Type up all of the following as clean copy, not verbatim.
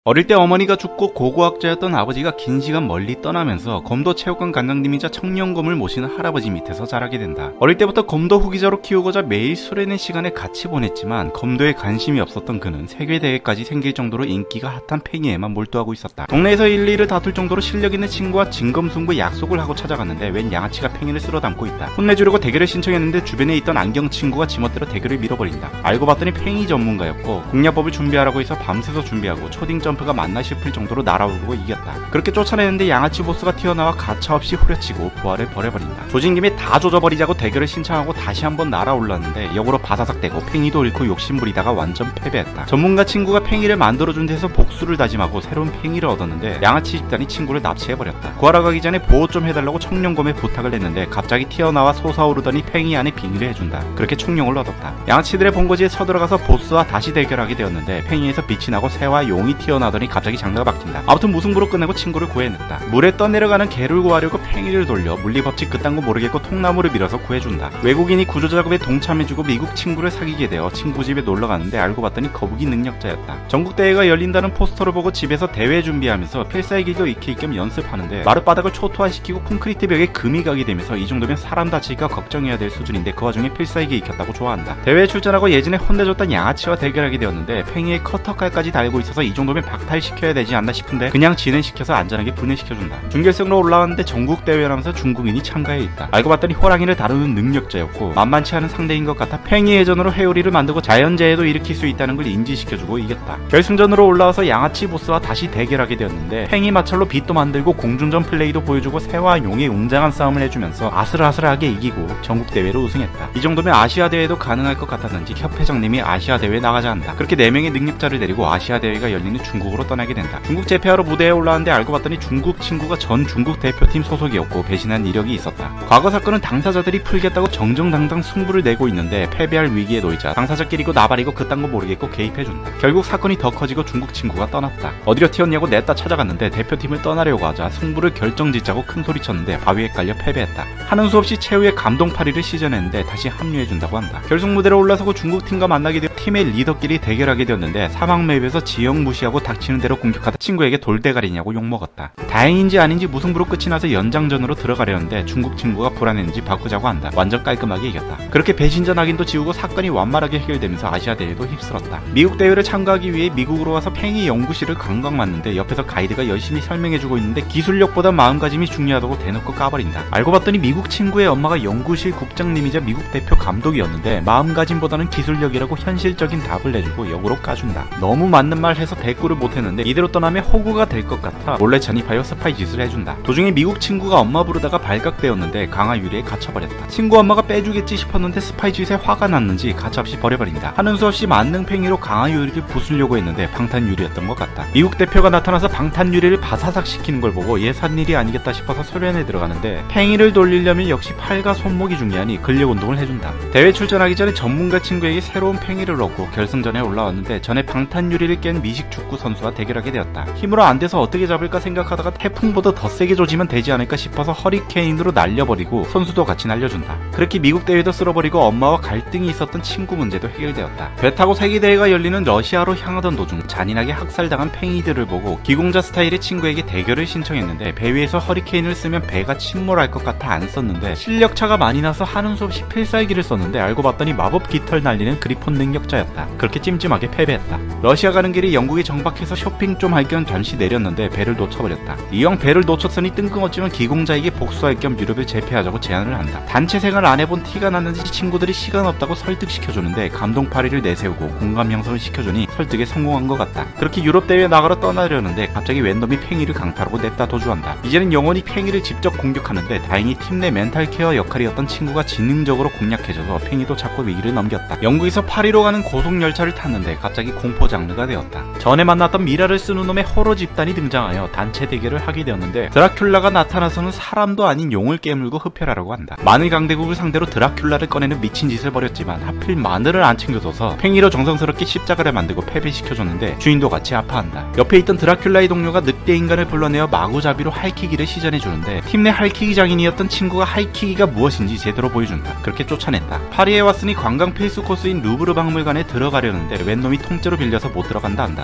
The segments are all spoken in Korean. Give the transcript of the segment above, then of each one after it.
어릴 때 어머니가 죽고 고고학자였던 아버지가 긴 시간 멀리 떠나면서 검도 체육관 관장님이자 청년검을 모시는 할아버지 밑에서 자라게 된다. 어릴 때부터 검도 후기자로 키우고자 매일 수련의 시간에 같이 보냈지만 검도에 관심이 없었던 그는 세계대회까지 생길 정도로 인기가 핫한 팽이에만 몰두하고 있었다. 동네에서 일일을 다툴 정도로 실력 있는 친구와 진검승부 약속을 하고 찾아갔는데 웬 양아치가 팽이를 쓸어 담고 있다. 혼내주려고 대결을 신청했는데 주변에 있던 안경 친구가 지멋대로 대결을 밀어버린다. 알고 봤더니 팽이 전문가였고 공략법을 준비하라고 해서 밤새서 준비하고 초딩 점프가 맞나 싶을 정도로 날아오르고 이겼다. 그렇게 쫓아내는데 양아치 보스가 튀어나와 가차없이 후려치고 부활을 벌여버린다. 조진 김에 다 조져버리자고 대결을 신청하고 다시 한번 날아올랐는데 역으로 바사삭 대고 팽이도 잃고 욕심부리다가 완전 패배했다. 전문가 친구가 팽이를 만들어준 데서 복수를 다짐하고 새로운 팽이를 얻었는데 양아치 집단이 친구를 납치해버렸다. 구하러 가기 전에 보호 좀 해달라고 청룡검에 부탁을 했는데 갑자기 튀어나와 솟아오르더니 팽이 안에 비밀을 해준다. 그렇게 총룡을 얻었다. 양아치들의 본거지에 쳐들어가서 보스와 다시 대결하게 되었는데 팽이에서 빛이 나고 새와 용이 튀어나오더니 갑자기 장르가 바뀐다. 아무튼 무승부로 끝내고 친구를 구해냈다. 물에 떠내려가는 개를 구하려고 팽이를 돌려 물리법칙 그딴 거 모르겠고 통나무를 밀어서 구해준다. 외국인이 구조작업에 동참해주고 미국 친구를 사귀게 되어 친구 집에 놀러가는데 알고 봤더니 거북이 능력자였다. 전국대회가 열린다는 포스터를 보고 집에서 대회 준비하면서 필살기도 익힐 겸 연습하는데 마룻바닥을 초토화시키고 콘크리트 벽에 금이 가게 되면서 이 정도면 사람 다칠까 걱정해야 될 수준인데 그 와중에 필살기 익혔다고 좋아한다. 대회에 출전하고 예전에 혼내줬던 양아치와 대결하게 되었는데 팽이에 커터칼까지 달고 있어서 이 정도면 박탈시켜야 되지 않나 싶은데 그냥 진행시켜서 안전하게 분해시켜준다. 준결승으로 올라왔는데 전국대회라면서 중국인이 참가해 있다. 알고 봤더니 호랑이를 다루는 능력자였고 만만치 않은 상대인 것 같아 팽이 회전으로 회오리를 만들고 자연재해도 일으킬 수 있다는 걸 인지시켜주고 이겼다. 결승전으로 올라와서 양아치 보스와 다시 대결하게 되었는데 팽이 마찰로 빛도 만들고 공중전 플레이도 보여주고 새와 용의 웅장한 싸움을 해주면서 아슬아슬하게 이기고 전국대회로 우승했다. 이 정도면 아시아대회도 가능할 것 같았는지 협회장님이 아시아대회에 나가자 한다. 그렇게 4명의 능력자를 데리고 아시아대회가 열리는 중국으로 떠나게 된다. 중국 제패하러 무대에 올라왔는데 알고 봤더니 중국 친구가 전 중국 대표팀 소속이었고 배신한 이력이 있었다. 과거 사건은 당사자들이 풀겠다고 정정당당 승부를 내고 있는데 패배할 위기에 놓이자 당사자끼리고 나발이고 그딴 거 모르겠고 개입해준다. 결국 사건이 더 커지고 중국 친구가 떠났다. 어디로 튀었냐고 냈다 찾아갔는데 대표팀을 떠나려고 하자 승부를 결정짓자고 큰소리 쳤는데 바위에 깔려 패배했다. 하는 수 없이 최후의 감동파리를 시전했는데 다시 합류해준다고 한다. 결승 무대로 올라서고 중국팀과 만나게 되어 팀의 리더끼리 대결하게 되었는데 사막맵에서 지형 무시하고 닥치는 대로 공격하다 친구에게 돌대가리냐고 욕먹었다. 다행인지 아닌지 무승부로 끝이 나서 연장전으로 들어가려는데 중국 친구가 불안했는지 바꾸자고 한다. 완전 깔끔하게 이겼다. 그렇게 배신자 낙인도 지우고 사건이 완만하게 해결되면서 아시아 대회도 휩쓸었다. 미국 대회를 참가하기 위해 미국으로 와서 팽이 연구실을 관광 왔는데 옆에서 가이드가 열심히 설명해주고 있는데 기술력보다 마음가짐이 중요하다고 대놓고 까버린다. 알고 봤더니 미국 친구의 엄마가 연구실 국장님이자 미국 대표 감독이었는데 마음가짐보다는 기술력이라고 현실적인 답을 내주고 역으로 까준다. 너무 맞는 말 해서 대꾸를 못했는데 이대로 떠나면 호구가 될 것 같아 몰래 잔입하여 스파이 짓을 해준다. 도중에 미국 친구가 엄마 부르다가 발각되었는데 강화 유리에 갇혀버렸다. 친구 엄마가 빼주겠지 싶었는데 스파이 짓에 화가 났는지 가차없이 버려버린다. 하는 수 없이 만능 팽이로 강화 유리를 부수려고 했는데 방탄 유리였던 것 같다. 미국 대표가 나타나서 방탄 유리를 바사삭 시키는 걸 보고 예산일이 아니겠다 싶어서 수련에 들어가는데 팽이를 돌리려면 역시 팔과 손목이 중요하니 근력 운동을 해준다. 대회 출전하기 전에 전문가 친구에게 새로운 팽이를 얻고 결승전에 올라왔는데 전에 방탄 유리를 깬 미식 축구 선수와 대결하게 되었다. 힘으로 안 돼서 어떻게 잡을까 생각하다가 태풍보다 더 세게 조지면 되지 않을까 싶어서 허리케인으로 날려버리고 선수도 같이 날려준다. 그렇게 미국 대회도 쓸어버리고 엄마와 갈등이 있었던 친구 문제도 해결되었다. 배 타고 세계대회가 열리는 러시아로 향하던 도중 잔인하게 학살당한 팽이들을 보고 기공자 스타일의 친구에게 대결을 신청했는데 배 위에서 허리케인을 쓰면 배가 침몰할 것 같아 안 썼는데 실력차가 많이 나서 하는 수 없이 필살기를 썼는데 알고 봤더니 마법 깃털 날리는 그리폰 능력자였다. 그렇게 찜찜하게 패배했다. 러시아 가는 길에 영국에 정박해서 쇼핑 좀 할 겸 잠시 내렸는데 배를 놓쳐버렸다. 이왕 배를 놓쳤으니 뜬금없지만 기공자에게 복수할 겸 유럽을 재패하자고 제안을 한다. 단체 생활 안 해본 티가 났는지 친구들이 시간 없다고 설득시켜주는데 감동파리를 내세우고 공감 형성을 시켜주니 설득에 성공한 것 같다. 그렇게 유럽 대회 나가러 떠나려는데 갑자기 웬놈이 팽이를 강타하고 냅다 도주한다. 이제는 영원히 팽이를 직접 공격하는데 다행히 팀 내 멘탈 케어 역할이었던 친구가 지능적으로 공략해줘서 팽이도 잡고 위기를 넘겼다. 영국에서 파리로 가는 고속열차를 탔는데 갑자기 공포 장르가 되었다. 전에 만났던 미라를 쓰는 놈의 호러 집단이 등장하여 단체 대결을 하게 되었는데 드라큘라가 나타나서는 사람도 아닌 용을 깨물고 흡혈하려고 한다. 마늘 강대국을 상대로 드라큘라를 꺼내는 미친 짓을 벌였지만 하필 마늘을 안 챙겨줘서 팽이로 정성스럽게 십자가를 만들고 패배시켜줬는데 주인도 같이 아파한다. 옆에 있던 드라큘라의 동료가 늑대 인간을 불러내어 마구잡이로 할퀴기를 시전해주는데 팀 내 할퀴기 장인이었던 친구가 할퀴기가 무엇인지 제대로 보여준다. 그렇게 쫓아낸다. 파리에 왔으니 관광 필수 코스인 루브르 박물관에 들어가려는데 웬놈이 통째로 빌려서 못 들어간다 한다. 어떤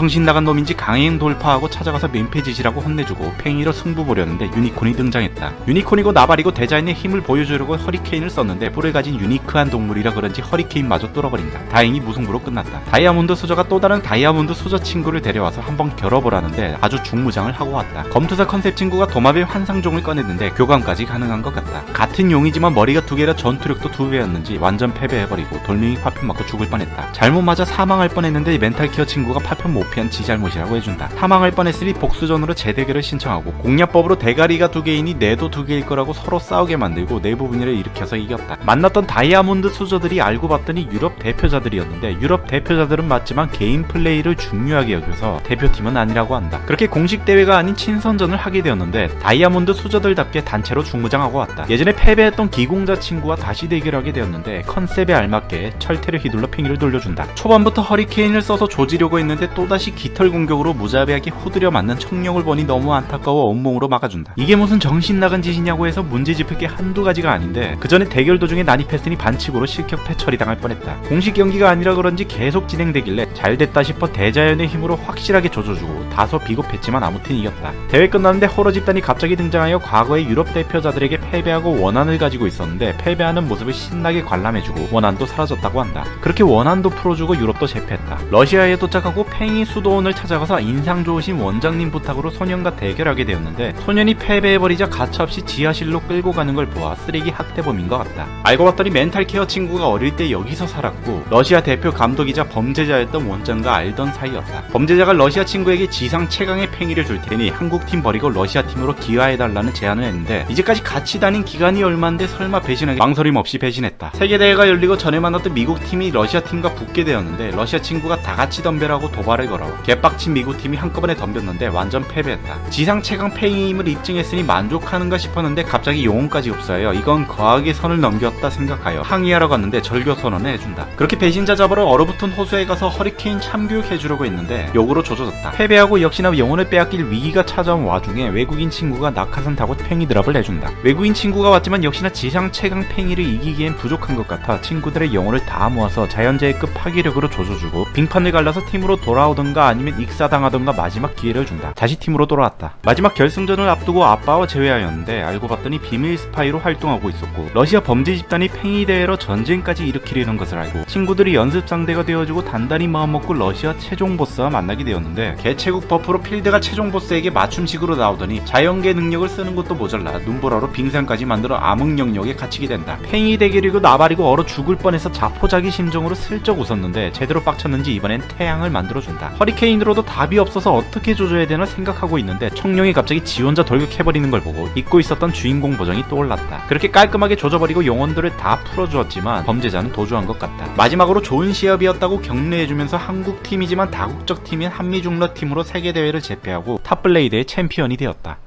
정신 나간 놈인지 강행 돌파하고 찾아가서 민폐짓이라고 혼내주고 팽이로 승부 보려는데 유니콘이 등장했다. 유니콘이고 나발이고 대자연의 힘을 보여주려고 허리케인을 썼는데 뿔을 가진 유니크한 동물이라 그런지 허리케인마저 뚫어버린다. 다행히 무승부로 끝났다. 다이아몬드 수저가 또 다른 다이아몬드 수저 친구를 데려와서 한번 겨뤄보라는데 아주 중무장을 하고 왔다. 검투사 컨셉 친구가 도마뱀 환상종을 꺼냈는데 교감까지 가능한 것 같다. 같은 용이지만 머리가 두 개라 전투력도 두 배였는지 완전 패배해버리고 돌멩이 파편 맞고 죽을 뻔했다. 잘못 맞아 사망할 뻔했는데 멘탈케어 친구가 파편 못 피한 지 잘못이라고 해준다. 사망할 뻔했으니 복수전으로 재대결을 신청하고 공략법으로 대가리가 두 개이니 뇌도 두 개일 거라고 서로 싸우게 만들고 내부 분열을 일으켜서 이겼다. 만났던 다이아몬드 수저들이 알고 봤더니 유럽 대표자들이었는데 유럽 대표자들은 맞지만 개인 플레이를 중요하게 여겨서 대표팀은 아니라고 한다. 그렇게 공식 대회가 아닌 친선전을 하게 되었는데 다이아몬드 수저들답게 단체로 중무장하고 왔다. 예전에 패배했던 기공자 친구와 다시 대결하게 되었는데 컨셉에 알맞게 철퇴를 휘둘러 팽이를 돌려준다. 초반부터 허리케인을 써서 조지려고 했는데 또다시 깃털 공격으로 무자비하게 후드려 맞는 청룡을 보니 너무 안타까워 온몸으로 막아준다. 이게 무슨 정신나간 짓이냐고 해서 문제 짚을 게 한두 가지가 아닌데 그 전에 대결 도중에 난입했으니 반칙으로 실격패 처리당할 뻔했다. 공식 경기가 아니라 그런지 계속 진행되길래 잘됐다 싶어 대자연의 힘으로 확실하게 조져주고 다소 비겁했지만 아무튼 이겼다. 대회 끝났는데 호러 집단이 갑자기 등장하여 과거의 유럽 대표자들에게 패배하고 원한을 가지고 있었는데 패배하는 모습을 신나게 관람해주고 원한도 사라졌다고 한다. 그렇게 원한도 풀어주고 유럽도 제패했다. 러시아에 도착하고 팽이 수도원을 찾아가서 인상 좋으신 원장님 부탁으로 소년과 대결하게 되었는데 소년이 패배해버리자 가차없이 지하실로 끌고 가는 걸 보아 쓰레기 학대범인 것 같다. 알고 봤더니 멘탈케어 친구가 어릴 때 여기서 살았고 러시아 대표 감독이자 범죄자였던 원장과 알던 사이였다. 범죄자가 러시아 친구에게 지상 최강의 팽이를 줄 테니 한국팀 버리고 러시아 팀으로 기화해달라는 제안을 했는데 이제까지 같이 다닌 기간이 얼만데 설마 배신하게 망설임 없이 배신했다. 세계대회가 열리고 전에 만났던 미국 팀이 러시아 팀과 붙게 되었는데 러시아 친구가 다같이 덤벼라고 도발을 걸어 개빡친 미국 팀이 한꺼번에 덤볐는데 완전 패배했다. 지상 최강 팽이임을 입증했으니 만족하는가 싶었는데 갑자기 용언까지 흡수하여 이건 거하게 선을 넘겼다 생각하여 항의하러 갔는데 절교 선언을 해준다. 그렇게 배신자 잡으러 얼어붙은 호수에 가서 허리케인 참교육해주려고 했는데 욕으로 조져졌다. 패배하고 역시나 영혼을 빼앗길 위기가 찾아온 와중에 외국인 친구가 낙하산 타고 팽이 드랍을 해준다. 외국인 친구가 왔지만 역시나 지상 최강 팽이를 이기기엔 부족한 것 같아 친구들의 영혼을 다 모아서 자연재해급 파괴력으로 조져주고 빙판을 갈라서 팀으로 돌아오던가 아니면 익사당하던가 마지막 기회를 준다. 다시 팀으로 돌아왔다. 마지막 결승전을 앞두고 아빠와 재회하였는데 알고 봤더니 비밀 스파이로 활동하고 있었고 러시아 범죄 집단이 팽이 대회로 전쟁까지 일으키려는 것을 알고 친구들이 연습 상대가 되어주고 단단히 마음먹고 러시아 최종 보스와 만나게 되었는데 개체국 버프로 필드가 최종 보스에게 맞춤식으로 나오더니 자연계 능력을 쓰는 것도 모자라 눈보라로 빙산까지 만들어 암흑 영역에 갇히게 된다. 팽이 대결이고 나발이고 얼어 죽을 뻔해서 자포자기 심정으로 슬쩍 웃었는데 제대로 빡쳤는지 이번엔 태양을 만들어준다. 허리케인으로도 답이 없어서 어떻게 조져야 되나 생각하고 있는데 청룡이 갑자기 지 혼자 돌격해버리는 걸 보고 잊고 있었던 주인공 버전이 떠올랐다. 그렇게 깔끔하게 조져버리고 영혼들을 다 풀어주었지만 범죄자는 도주한 것 같다. 마지막으로 좋은 시합이었다고 격려해주면서 한국 팀이지만 다국적 팀인 한미중러 팀으로 세계대회를 제패하고 탑블레이드의 챔피언이 되었다.